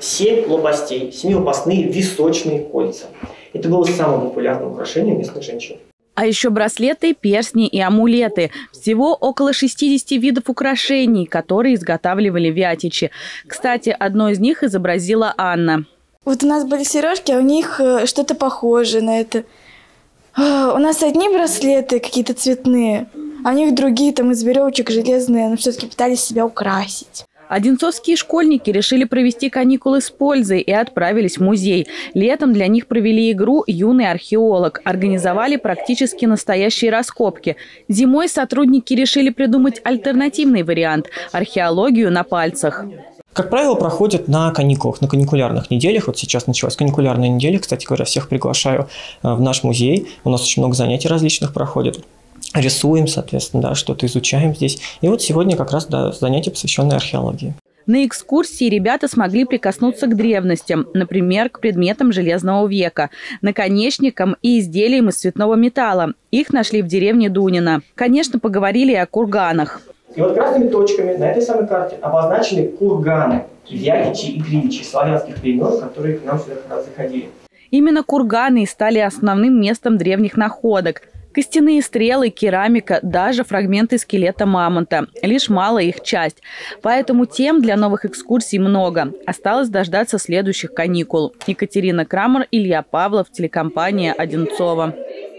7 лопастей, 7-лопастные височные кольца. Это было самым популярным украшением местных женщин. А еще браслеты, перстни и амулеты. Всего около 60 видов украшений, которые изготавливали вятичи. Кстати, одно из них изобразила Анна. Вот у нас были сережки, а у них что-то похожее на это. У нас одни браслеты какие-то цветные, а у них другие там из веревочек железные, но все-таки пытались себя украсить. Одинцовские школьники решили провести каникулы с пользой и отправились в музей. Летом для них провели игру «Юный археолог». Организовали практически настоящие раскопки. Зимой сотрудники решили придумать альтернативный вариант – археологию на пальцах. Как правило, проходят на каникулах, на каникулярных неделях. Вот сейчас началась каникулярная неделя. Кстати говоря, всех приглашаю в наш музей. У нас очень много занятий различных проходит. Рисуем, соответственно, да, что-то изучаем здесь. И вот сегодня как раз занятие, посвященное археологии. На экскурсии ребята смогли прикоснуться к древностям, например, к предметам Железного века, наконечникам и изделиям из цветного металла. Их нашли в деревне Дунино. Конечно, поговорили и о курганах. И вот красными точками на этой самой карте обозначены курганы, вятичи и кривичи славянских племен, которые к нам сюда как раз заходили. Именно курганы стали основным местом древних находок. Костяные стрелы, керамика, даже фрагменты скелета мамонта. Лишь малая их часть. Поэтому тем для новых экскурсий много. Осталось дождаться следующих каникул. Екатерина Крамер, Илья Павлов, телекомпания «Одинцово».